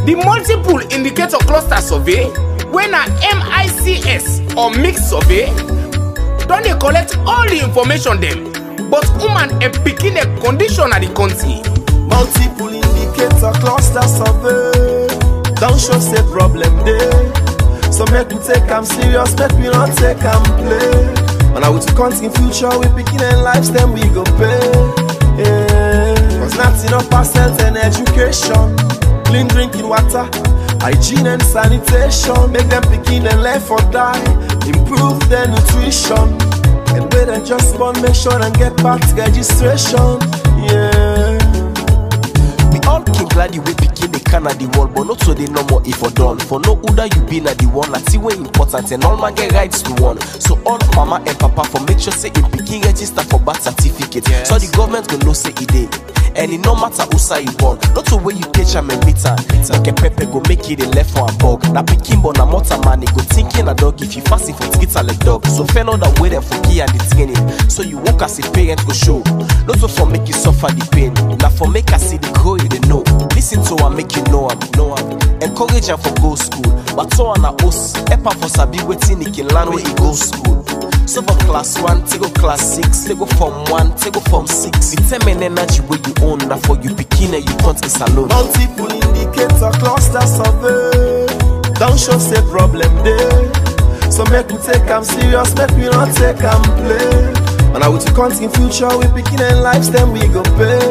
The multiple indicator cluster survey, when a MICS or mixed survey, don't they collect all the information them, but woman and picking a condition at the country. Multiple indicator cluster survey, don't show say problem there. So make we take them serious, make we not take them play. And I will to country in future, we picking in lives, then we go pay. Cause not enough past health and education, clean drinking water, hygiene and sanitation. Make them picking and left or die, improve their nutrition. And wait and just born, make sure and get back to registration. Yeah. We all came glad you will begin the can of the world, but not so they no more if or done. For no order you been at the one, like see way important and all man get rights to one. So all mama and papa for make sure say in picking register for birth certificate. Yes. So the government go know say it day. And it no matter who say you born, not the way you catch am and meter. Like a pepper go make it a left for a bug. Now picking born a motor man, it go thinking a dog if you fasting for skitter like dog. So fair all that way them for key and the training. So you walk as a parent go show. Not so for make you suffer the pain. Now for make us see the grow you they know. Listen to and make you know I'm. Encourage them for go school. But so on a host, epa for sabi waiting he can learn where he go school. So from class 1, take go class 6, take go from 1, take go from 6. Determine energy where you own, now for you begin and you can't is alone. Multiple indicator cluster survey, don't show say problem there. So make we take them serious, make we not take them play. And I will to country in future, we picking in lives, then we go pay.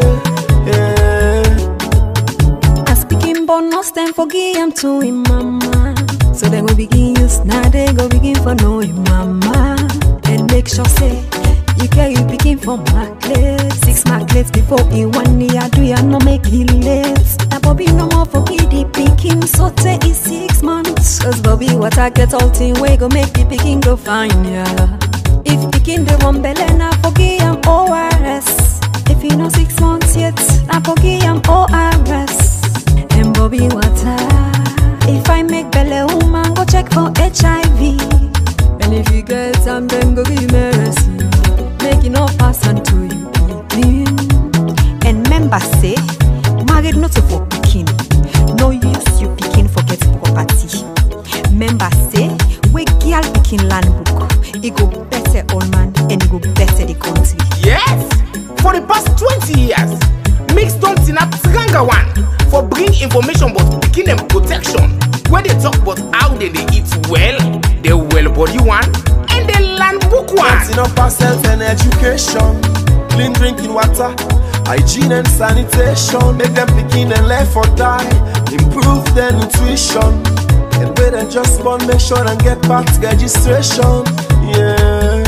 As picking bonus, then forgive him to him mama. So then we begin use, now they go begin for know him mama. And make sure say you carry picking for marklets, 6 marklets before in 1 year. Do you not make it late? Now Bobby no more forget the picking, so take it 6 months. Cause Bobby what I get all thing way go make the picking go fine, yeah. If picking the one belly, now forgive him ORS. If you know 6 months yet, now forgive him ORS. And Bobby water. If I make belly woman, go check for HIV. And if you get some, then go give me rest. Make it no pass until you begin. And members say, married not for picking. No use you picking for get property. Members say, we girl picking land book. It go better all man and it go better the country. Yes! For the past 20 years, Mix don't up stronger one for bring information about picking and protection. When they talk about how they eat well, the well body one, and the land book one. Not enough past health and education, clean drinking water, hygiene and sanitation. Make them begin and left or die, improve their nutrition. And wait and just born, make sure and get back to registration. Yeah.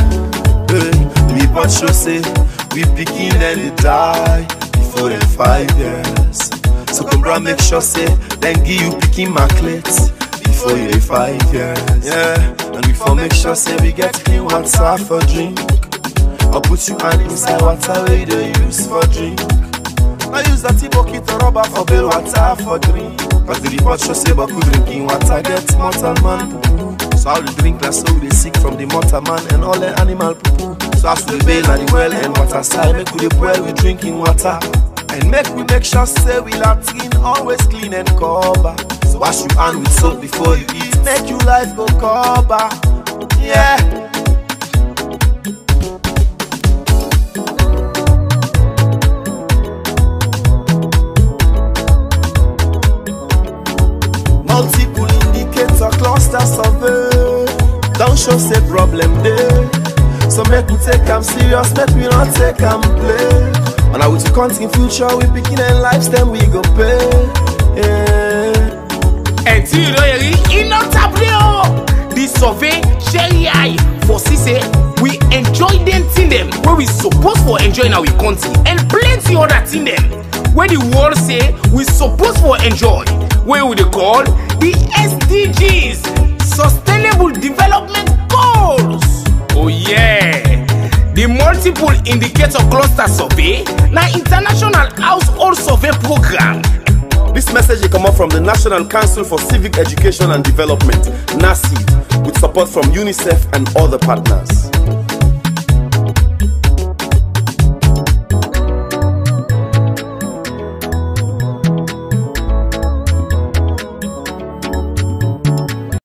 We but sure say we begin and they die before them 5 years. So come bra make sure say then give you picking marklets before you 5 years. Yeah. And we for make sure say we get clean water for drink. Or put you hand inside water where you dey use for drink. I use that bucket or rubber for bill water for drink. Cause the report show say but drinking water gets mortal man poo-poo. So how they drink that so they sick from the mortal man and all the animal poo-poo. So as we bail at the well and water side, make we well with drinking water. And make sure say we latrine always clean and cover. So wash your hand with soap before you eat, make your life go cover. Yeah. Multiple indicator cluster survey, don't show say problem there. So make we take them serious, make we not take them play. And I will to country in future, we picking in lives, then we go pay. And you know you not the survey Sherry I for say we enjoy them thing them where we supposed for enjoy in our country and plenty other thing them where the world say we supposed for enjoy. Where we call the SDGs, Sustainable Development Goals. Oh yeah, the Multiple Indicator Cluster Survey, na International Household Survey Program. This message come up from the National Council for Civic Education and Development, NACID, with support from UNICEF and other partners.